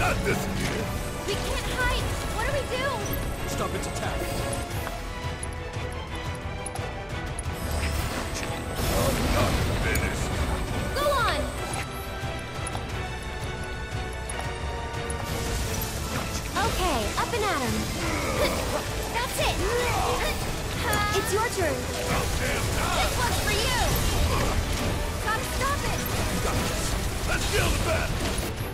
got this here. We can't hide! What do we do? Stop its attack. I'm not finished. Go on! Okay, up and at him. That's it! It's your turn. This one's for you! Gotta stop it! Let's kill the bat.